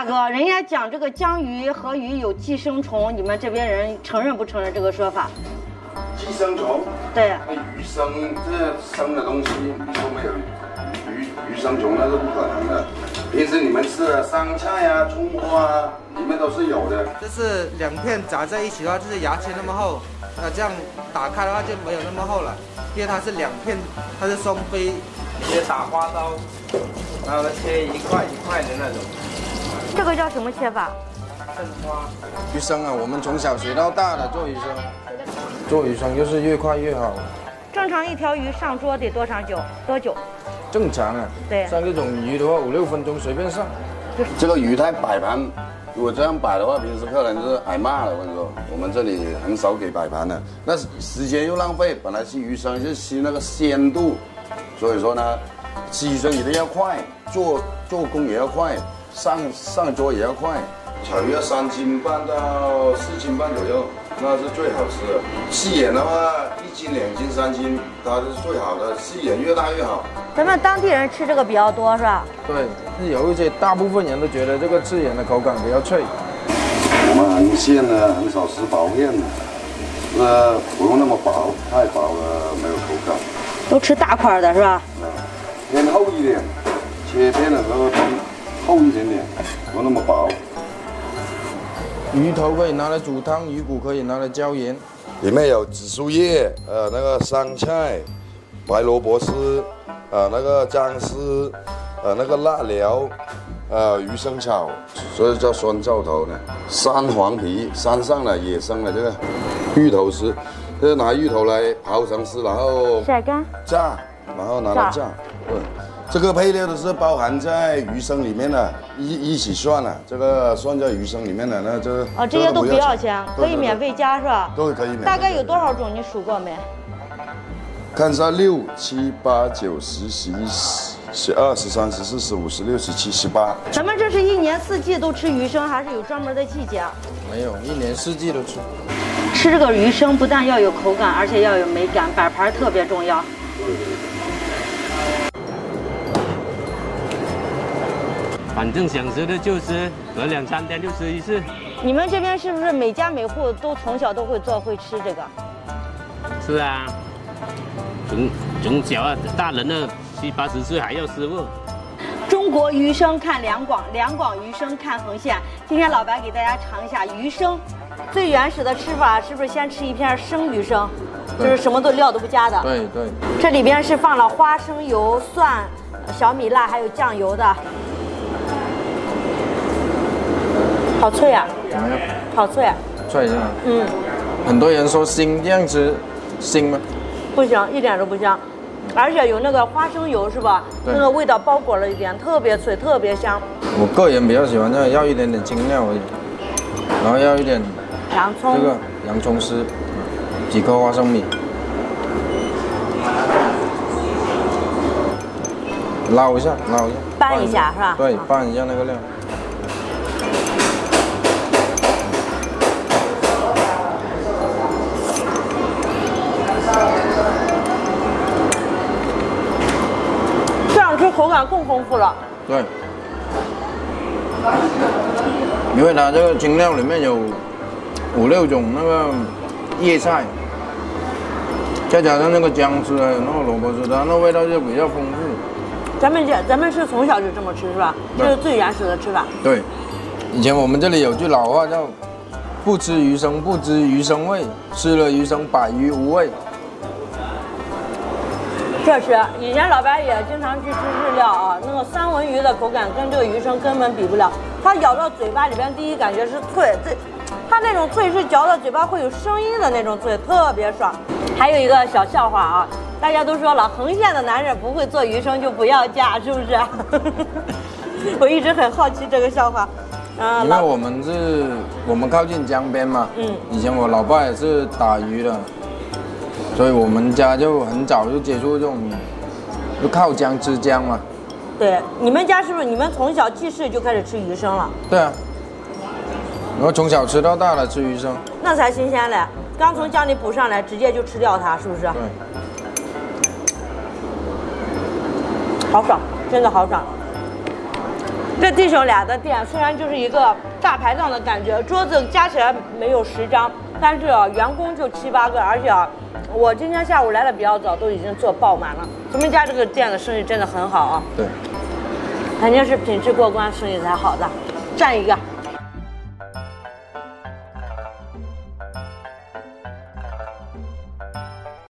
大哥，人家讲这个江鱼和鱼有寄生虫，你们这边人承认不承认这个说法？ 寄生虫？ 对。 鱼生这生的东西，你说没有鱼生虫那是不可能的。平时你们吃的香菜啊、葱花啊，里面都是有的。 这是两片炸在一起的话，就是牙签那么厚。这样打开的话就没有那么厚了，因为它是两片，它是双飞，直接打花刀，然后切一块一块的那种。 这个叫什么切法？ 生花。 鱼生啊，我们从小学到大的做鱼生，做鱼生就是越快越好。 正常一条鱼上桌得多久？ 正常啊， 对， 像这种鱼的话，5、6分钟随便上。 这个鱼太摆盘。如果这样摆的话，平时客人是挨骂了。我跟你说，我们这里很少给摆盘的，那时间又浪费。本来是鱼生是吸那个鲜度，所以说呢，吃鱼生一定要快，做工也要快，上桌也要快。炒鱼要3斤半到4斤半左右，那是最好吃的。细眼的话，1斤、2斤、3斤，它是最好的，细眼越大越好。 咱们当地人吃这个比较多是吧？ 对，是有一些大部分人都觉得这个刺眼的口感比较脆。 我们横线呢很少吃薄片的，不用那么薄，太薄了没有口感。 都吃大块的是吧？ 偏厚一点，切片的时候偏厚一点点，不那么薄。 鱼头可以拿来煮汤，鱼骨可以拿来浇盐。 里面有紫苏叶，那个香菜、白萝卜丝。那个姜丝，那个辣椒，鱼生草，所以叫酸臭头呢。山黄皮，山上的野生的这个芋头丝，就是拿芋头来刨成丝，然后晒干炸，然后拿来炸。对，这个配料都是包含在鱼生里面的，一起算了，这个算在鱼生里面的。那这这些都不要钱，可以免费加是吧？ 都可以免费。 大概有多少种？你数过没？ 看一下6、7、8、9、10、11、12、13、14、15、16、17、18。 咱们这是一年4季都吃鱼生，还是有专门的季节？ 没有，一年4季都吃。 吃这个鱼生不但要有口感，而且要有美感，摆盘特别重要。 反正想吃的就吃，隔2、3天就吃一次。 你们这边是不是每家每户都从小都会做会吃这个？ 是啊。从小啊，大人呢7、80岁还要师傅。 中国鱼生看两广，两广鱼生看横线。今天老白给大家尝一下鱼生，最原始的吃法是不是先吃一片生鱼生，就是什么料都不加的？ 对对。 这里边是放了花生油、蒜、小米辣还有酱油的，好脆啊！ 怎么样？ 好脆啊！ 脆是吗？ 嗯。 很多人说腥，这样吃腥吗？ 不香，一点都不香，而且有那个花生油是吧？那个味道包裹了一点，特别脆，特别香。 我个人比较喜欢这个，要一点点青料而已，然后要一点洋葱， 这个洋葱丝，几颗花生米，捞一下， 拌一下是吧？ 对，拌一下那个料。 口感更丰富了。 对，因为它这个青料里面有5、6种那个叶菜，再加上那个姜丝还有那个萝卜丝，它那味道就比较丰富。 咱们是从小就这么吃是吧？这是最原始的吃法。 对，以前我们这里有句老话叫“不吃鱼生不知鱼生味，吃了鱼生百鱼无味”。 确实，以前老白也经常去吃日料啊，那个三文鱼的口感跟这个鱼生根本比不了。它咬到嘴巴里边，第一感觉是脆，它那种脆是嚼到嘴巴会有声音的那种脆，特别爽。还有一个小笑话啊，大家都说了，横线的男人不会做鱼生就不要嫁，是不是？我一直很好奇这个笑话。 因为我们靠近江边嘛，以前我老爸也是打鱼的。所以我们家就很早就接触这种，就靠江吃江嘛。 对，你们家是不是你们从小记事就开始吃鱼生了？ 对啊，然后从小吃到大的吃鱼生， 那才新鲜嘞！刚从江里捕上来，直接就吃掉它，是不是？ 对， 好爽，真的好爽。 这弟兄俩的店虽然就是一个大排档的感觉，桌子加起来没有10张，但是啊，员工就7、8个，而且啊，我今天下午来的比较早，都已经坐爆满了。咱们家这个店的生意真的很好啊。 对， 肯定是品质过关，生意才好的。蘸一个。